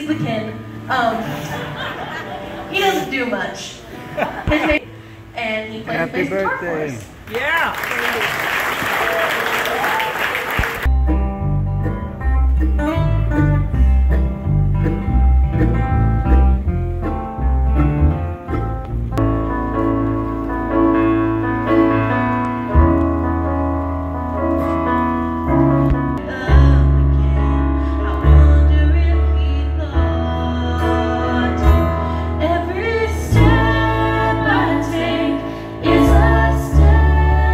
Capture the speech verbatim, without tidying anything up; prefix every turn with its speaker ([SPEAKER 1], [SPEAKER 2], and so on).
[SPEAKER 1] the kin. Um, he doesn't do much. His name, and he plays
[SPEAKER 2] Happy
[SPEAKER 1] bass guitar for
[SPEAKER 2] birthday.
[SPEAKER 1] us.
[SPEAKER 3] Yeah.